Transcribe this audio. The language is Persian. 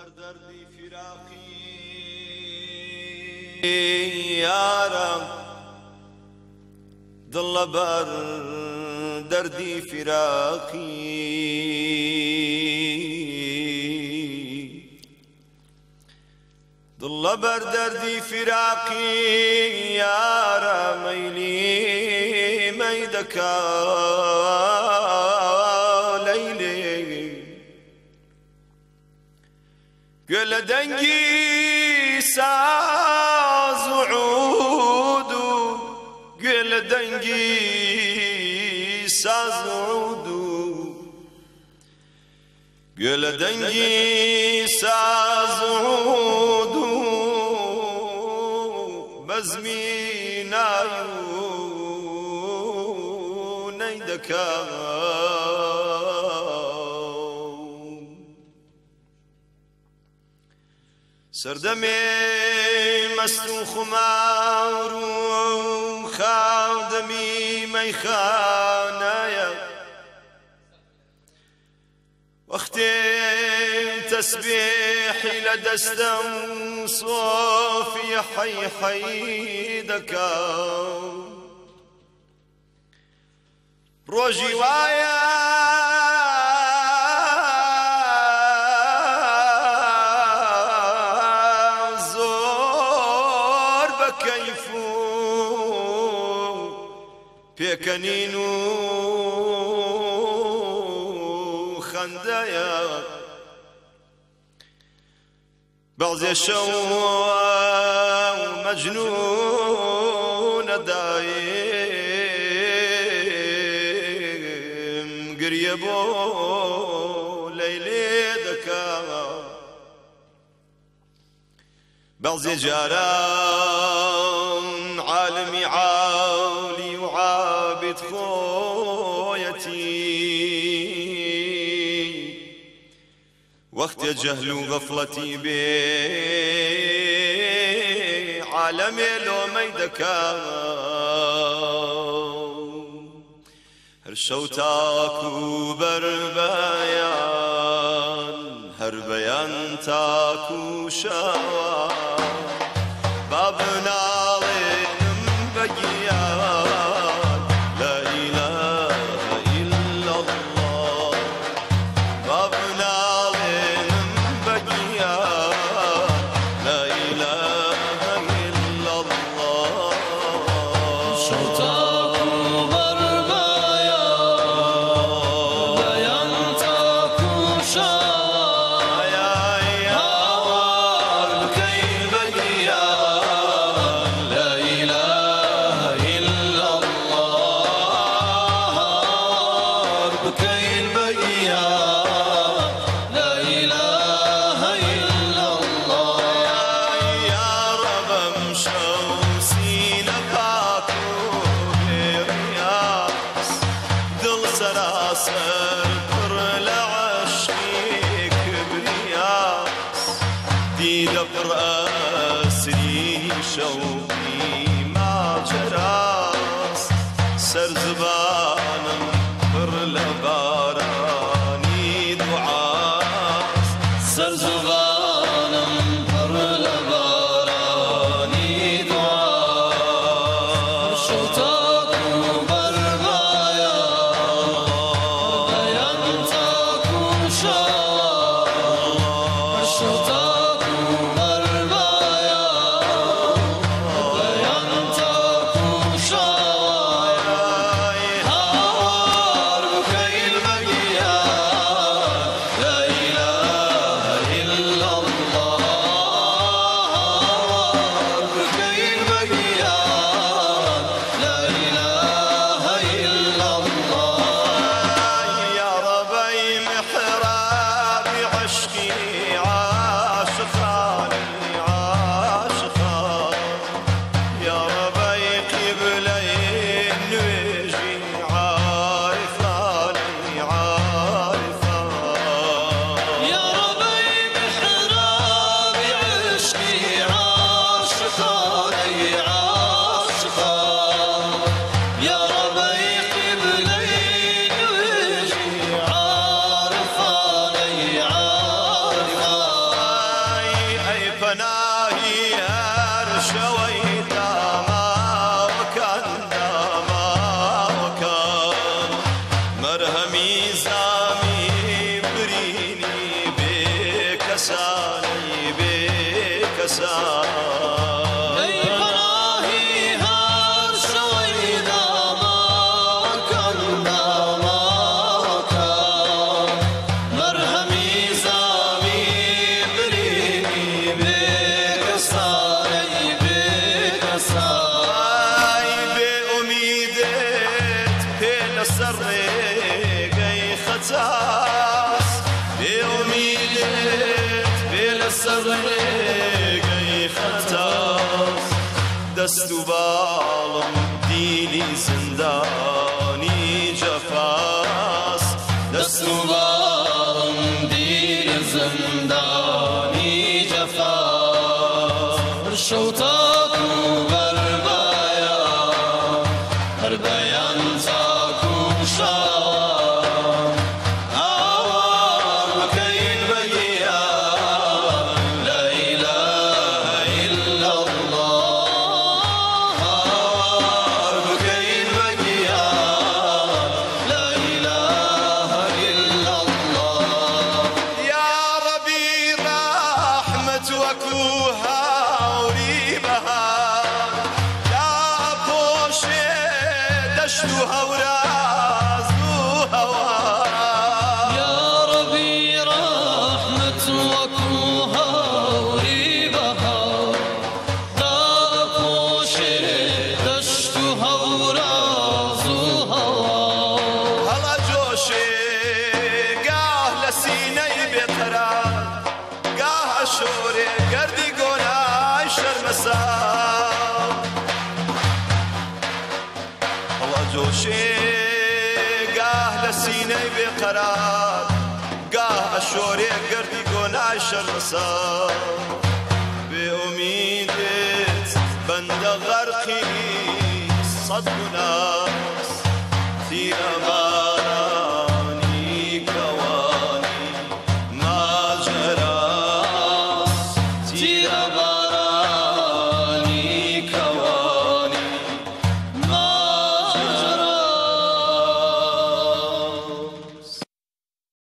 دردی فراقی یارم دل بر دردی فراقی دل بر دردی فراقی یارم میلی میدکا قل دنجي ساز وعود قل دنجي ساز وعود قل دنجي ساز وعود بزمي نايو نيدكا سردمي مستو خمار خادمي ميخانايا واختي تسبيحي لدستم صوفي حي حيدكا روجي وايا پێکەنین و خەندەیە بەعزێ شەو مەجنونە دایم گریە بۆ لەیلێ دەکا بەعزێ جاران عالمی عالی و عابد خويتي وقت جهل وغفلتي بي عالمي لو ميدكا هرشو تاكو بربيان هربيان تاكو شوان بابنا شوقي ما جراس سر زبانم بر لباراني دعاس سر زبانم بر لباراني دعاس شوتاك بربايا بيانتاك وشاء شوتاك إلا ڕێگەی خەتاس دەست و باڵم دیلی زندانی جەفاس دەست و باڵم دیلی زندانی جەفاس شەو تاک و بەربایە هەر بەیان تاک و شاوە ئاوار بکەین بە گیان لا ئیلاهە ئیلا ئەڵڵاه ئاوار بکەین بە گیان لا ئیلاهە ئیلا ئەڵڵاه یا ڕەبی ڕەحمەت وەکو هاوری بەهار یا پۆشێ دەشت و هەوراز و هەوار یا ڕەبی ڕەحمەت وەکو هاوری بەهار داپۆشێ دەشت و هەوراز و هەوار هەڵە جۆشێ گاه لە سینەی بێقەرار گاه ئەشۆرێ گەردی گۆنای شەرمەسار هەڵە جۆشێ گاه لە سینەی بێقەرار گاه ئەشۆرێ گەردی گۆنای شەرمەسار بێئومیدێت بەندە غەرقی سەد گوناس تیرە بارانی کەوانی ماجەراس تیرە